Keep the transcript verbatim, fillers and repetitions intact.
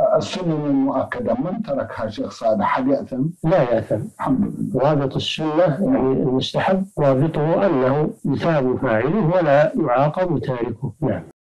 السنن المؤكدة من تركها شيخ صالح هل يأثم؟ لا يأثم. الحمد لله. رابط السنة يعني المستحب رابطه أنه يثاب فاعله ولا يعاقب تاركه. نعم.